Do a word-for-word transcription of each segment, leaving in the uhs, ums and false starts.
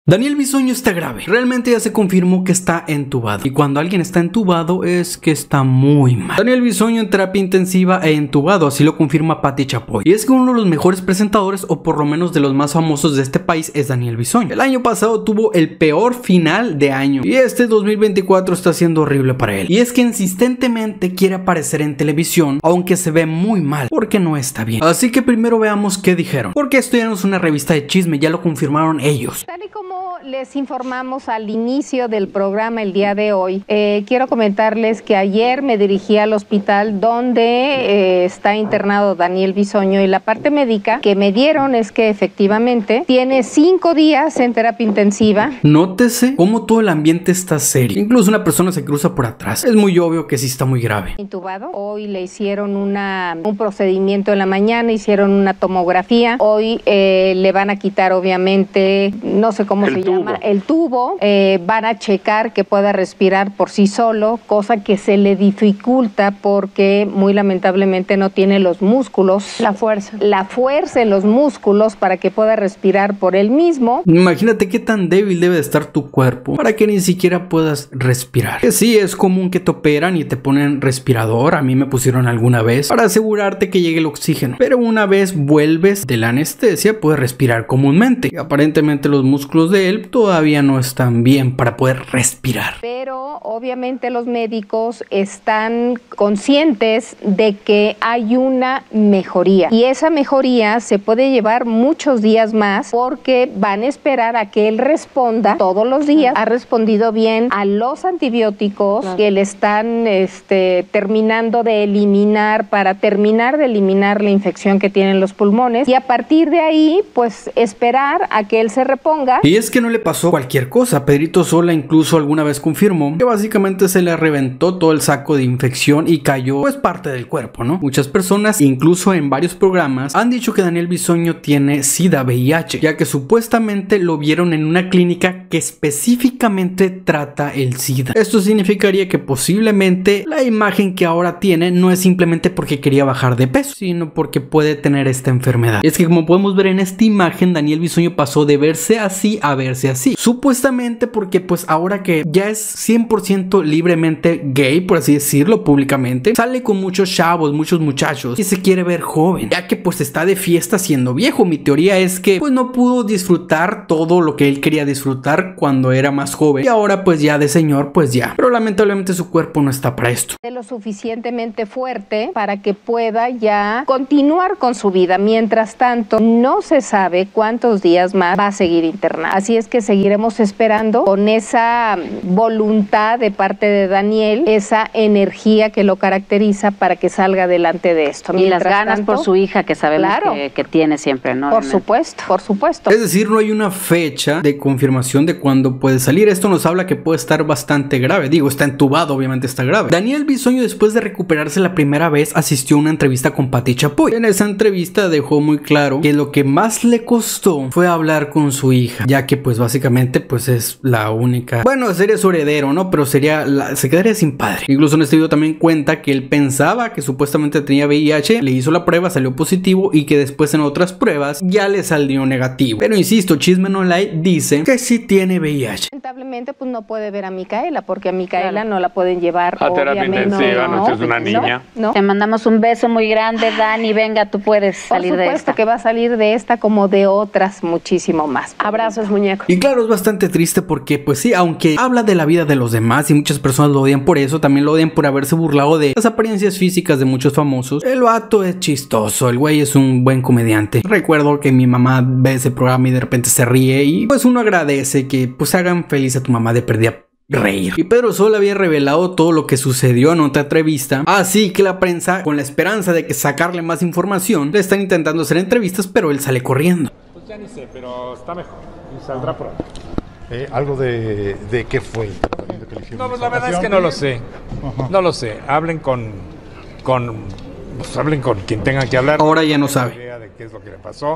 Daniel Bisoño está grave. Realmente ya se confirmó que está entubado. Y cuando alguien está entubado es que está muy mal. Daniel Bisoño en terapia intensiva e entubado, así lo confirma Pati Chapoy. Y es que uno de los mejores presentadores, o por lo menos de los más famosos de este país, es Daniel Bisoño. El año pasado tuvo el peor final de año. Y este dos mil veinticuatro está siendo horrible para él. Y es que insistentemente quiere aparecer en televisión, aunque se ve muy mal, porque no está bien. Así que primero veamos qué dijeron. Porque esto ya no es una revista de chisme, ya lo confirmaron ellos. Tal y como les informamos al inicio del programa el día de hoy, eh, quiero comentarles que ayer me dirigí al hospital donde eh, está internado Daniel Bisoño, y la parte médica que me dieron es que efectivamente tiene cinco días en terapia intensiva. Nótese cómo todo el ambiente está serio. Incluso una persona se cruza por atrás. Es muy obvio que sí está muy grave. Intubado. Hoy le hicieron una, un procedimiento en la mañana, hicieron una tomografía. Hoy eh, le van a quitar obviamente, no sé cómo el se tubo. llama, el tubo. Eh, van a checar que pueda respirar por sí solo, cosa que se le dificulta porque muy lamentablemente no tiene los músculos, la fuerza, la fuerza en los músculos para que pueda respirar por él mismo. Imagínate qué tan débil debe de estar tu cuerpo para que ni siquiera puedas respirar. Que sí, es común que te operan y te ponen respirador. A mí me pusieron alguna vez para asegurarte que llegue el oxígeno, pero una vez vuelves de la anestesia puedes respirar comúnmente. Y aparentemente los músculos de él todavía no están bien para poder respirar. Pero obviamente los médicos están conscientes de que hay una mejoría, y esa mejoría se puede llevar muchos días más porque van a esperar a que él responda todos los días. Ha respondido bien a los antibióticos, claro, que le están este, terminando de eliminar para terminar de eliminar la infección que tienen los pulmones, y a partir de ahí pues esperar a que él se reponga. Y es que no le pasó cualquier cosa. Pedrito Sola incluso alguna vez confirmó que básicamente se le reventó todo el saco de infección y cayó pues parte del cuerpo, ¿no? Muchas personas, incluso en varios programas, han dicho que Daniel Bisoño tiene SIDA, V I H, ya que supuestamente lo vieron en una clínica que específicamente trata el SIDA. Esto significaría que posiblemente la imagen que ahora tiene no es simplemente porque quería bajar de peso, sino porque puede tener esta enfermedad. Es que como podemos ver en esta imagen, Daniel Bisoño pasó de verse así a verse así. Supuestamente porque pues ahora que ya es cien por ciento libremente gay, por así decirlo, públicamente, sale con muchos chavos, muchos muchachos, y se quiere ver joven, ya que pues está de fiesta siendo viejo. Mi teoría es que pues no pudo disfrutar todo lo que él quería disfrutar cuando era más joven, y ahora pues ya de señor pues ya, pero lamentablemente su cuerpo no está para esto. De lo suficientemente fuerte para que pueda ya continuar con su vida. Mientras tanto, no se sabe cuántos días más va a seguir internado. Así es que seguiremos esperando con esa voluntad de parte de Daniel, esa energía que lo caracteriza para que salga adelante de esto. Y Mientras las ganas tanto, por su hija, que sabemos claro, que, que tiene siempre, ¿no? Por supuesto, por supuesto. Es decir, no hay una fecha de confirmación de cuándo puede salir. Esto nos habla que puede estar bastante grave. Digo, está entubado, obviamente está grave. Daniel Bisoño, después de recuperarse la primera vez, asistió a una entrevista con Pati Chapoy. En esa entrevista dejó muy claro que lo que más le costó fue hablar con su hija, ya que pues básicamente pues es la única, bueno, sería su heredero, ¿no? Pero sería la... se quedaría sin padre. Incluso en este video también cuenta que él pensaba que supuestamente tenía V I H, le hizo la prueba, salió positivo, y que después en otras pruebas ya le salió negativo. Pero insisto, Chisme No Like dice que sí tiene V I H. Lamentablemente pues no puede ver a Micaela, porque a Micaela claro, no la pueden llevar a terapia intensiva, no, no, es una niña. No, no. Te mandamos un beso muy grande, Dani, venga, tú puedes salir de esta. Por supuesto que va a salir de esta como de otras muchísimo más. Abrazos, muñeco. Y claro, es bastante triste porque pues sí, aunque habla de la vida de los demás y muchas personas lo odian por eso, también lo odian por haberse burlado de las apariencias físicas de muchos famosos. El vato es chistoso, el güey es un buen comediante. Recuerdo que mi mamá ve ese programa y de repente se ríe, y pues uno agradece que pues hagan feliz a tu mamá de perdida reír. Y Pedro Sola había revelado todo lo que sucedió en otra entrevista, así que la prensa, con la esperanza de que sacarle más información, le están intentando hacer entrevistas, pero él sale corriendo. Pues ya ni sé, pero está mejor y saldrá pronto. Eh, algo de, de qué fue. No, pues la verdad es que no lo sé. Ajá. No lo sé. Hablen con, con, pues hablen con quien tengan que hablar. Ahora ya no sabe. Idea de qué es lo que le pasó.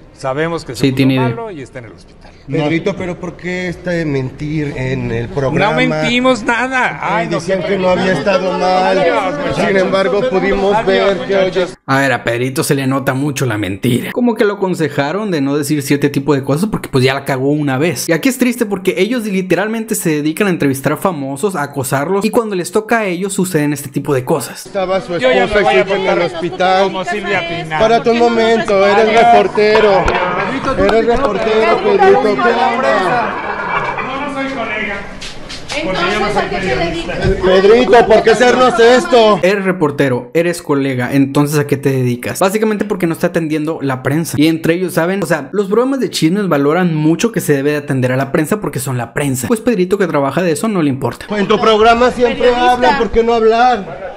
Sabemos que se Sí, puso tiene idea. malo y está en el hospital. Pedrito, pero ¿por qué está de mentir en el programa? No mentimos nada. Ay, Ay, no, decían qué que no había estado mal. Adiós, muchachos. Sin embargo, pudimos Adiós, ver que hoy muchachos. A ver, a Pedrito se le nota mucho la mentira. Como que lo aconsejaron de no decir cierto tipo de cosas porque pues ya la cagó una vez. Y aquí es triste porque ellos literalmente se dedican a entrevistar a famosos, a acosarlos, y cuando les toca a ellos suceden este tipo de cosas. estaba su Yo ya esposa me voy y a su hija en el portar hospital. como Silvia Pinal. Párate un momento, eres reportero. Eres reportero, Pedrito. ¿Qué onda? No, no soy colega. Entonces, ¿a qué te dedicas? Pedrito, ¿por qué hacernos esto? Eres reportero, eres colega, entonces ¿a qué te dedicas? Básicamente porque no está atendiendo la prensa. Y entre ellos, ¿saben? O sea, los programas de chismes valoran mucho que se debe de atender a la prensa porque son la prensa. Pues Pedrito, que trabaja de eso, no le importa. En tu programa siempre Periodista. hablan, ¿por qué no hablar?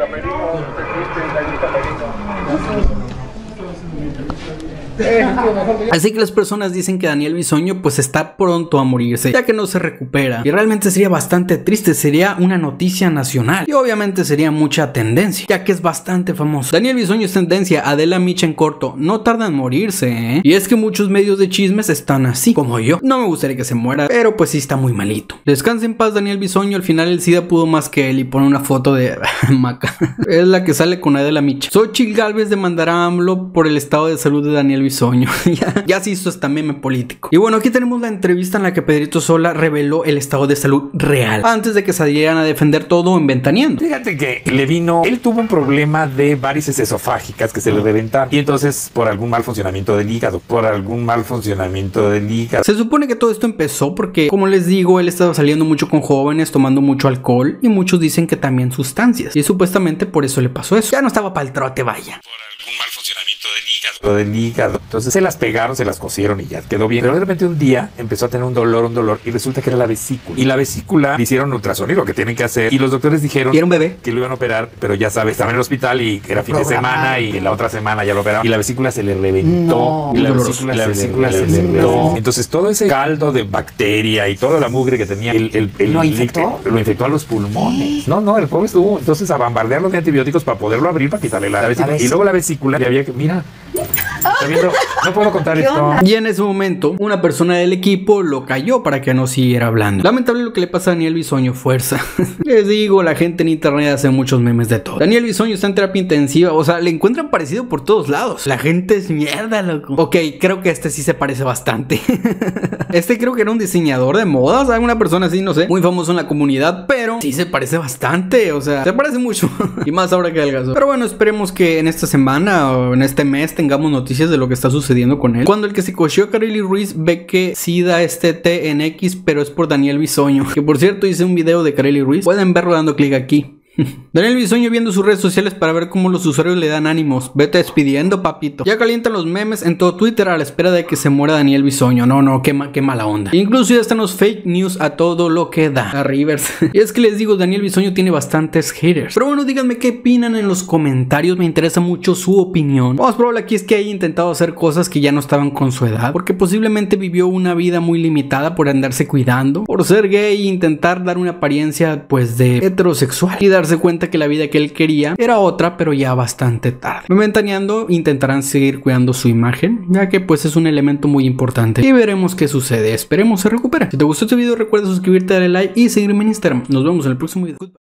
Así que las personas dicen que Daniel Bisoño pues está pronto a morirse, ya que no se recupera. Y realmente sería bastante triste, sería una noticia nacional. Y obviamente sería mucha tendencia, ya que es bastante famoso. Daniel Bisoño es tendencia, Adela Micha en corto, no tarda en morirse, ¿eh? Y es que muchos medios de chismes están así, como yo. No me gustaría que se muera, pero pues sí está muy malito. Descanse en paz Daniel Bisoño, al final el SIDA pudo más que él y pone una foto de Maca. Es la que sale con Adela Micha. Xochitl Gálvez demandará a AMLO por el estado de salud de Daniel Bisoño. ya, ya se hizo hasta meme político. Y bueno, aquí tenemos la entrevista en la que Pedrito Sola reveló el estado de salud real, antes de que salieran a defender todo en Ventaneando. Fíjate que le vino, él tuvo un problema de varices esofágicas que se le reventaron. Y entonces, por algún mal funcionamiento del hígado, por algún mal funcionamiento del hígado. Se supone que todo esto empezó porque, como les digo, él estaba saliendo mucho con jóvenes, tomando mucho alcohol, y muchos dicen que también sustancias. Y supuestamente por eso le pasó eso. Ya no estaba pa'l trote, vaya. Por algún mal funcionamiento del hígado. Del hígado. Entonces se las pegaron, se las cosieron y ya quedó bien. Pero de repente un día empezó a tener un dolor, un dolor, y resulta que era la vesícula. Y la vesícula le hicieron ultrasonido, lo que tienen que hacer. Y los doctores dijeron Y era un bebé. que lo iban a operar, pero ya sabes, estaba en el hospital y era fin de semana y la otra semana ya lo operaron. Y la vesícula se le reventó. No, y la doloroso. vesícula, la vesícula se, le reventó. Entonces todo ese caldo de bacteria y toda la mugre que tenía, el, el, el, ¿Lo infectó? Lo infectó a los pulmones. No, no, el pobre estuvo entonces a bombardearlo de antibióticos para poderlo abrir, para quitarle la, la vesícula. Y luego la vesícula, y había que, mira, está viendo, no puedo contar esto. Y en ese momento, una persona del equipo lo cayó para que no siguiera hablando. Lamentable lo que le pasa a Daniel Bisoño, fuerza. Les digo, la gente en internet hace muchos memes de todo. Daniel Bisoño está en terapia intensiva, o sea, le encuentran parecido por todos lados. La gente es mierda, loco. Ok, creo que este sí se parece bastante. Este creo que era un diseñador de moda, o sea, una persona así, no sé, muy famoso en la comunidad, pero sí se parece bastante, o sea, se parece mucho. Y más ahora que adelgazó. Pero bueno, esperemos que en esta semana o en este mes tengamos noticias de lo que está sucediendo con él. Cuando el que se cogió a Kareli Ruiz ve que sí da este T en X, pero es por Daniel Bisoño, que por cierto hice un video de Kareli Ruiz, pueden verlo dando clic aquí. Daniel Bisoño viendo sus redes sociales para ver cómo los usuarios le dan ánimos. Vete despidiendo, papito. Ya calientan los memes en todo Twitter a la espera de que se muera Daniel Bisoño. No, no, qué, ma qué mala onda. Incluso ya están los fake news a todo lo que da. A Rivers. Y es que les digo, Daniel Bisoño tiene bastantes haters. Pero bueno, díganme qué opinan en los comentarios. Me interesa mucho su opinión. Lo más probable aquí es que haya intentado hacer cosas que ya no estaban con su edad, porque posiblemente vivió una vida muy limitada por andarse cuidando, por ser gay e intentar dar una apariencia pues de heterosexual y darse cuenta que la vida que él quería era otra, pero ya bastante tarde. Ventaneando intentarán seguir cuidando su imagen, ya que pues es un elemento muy importante, y veremos qué sucede. Esperemos se recupere. Si te gustó este video, recuerda suscribirte, darle like y seguirme en Instagram. Nos vemos en el próximo video.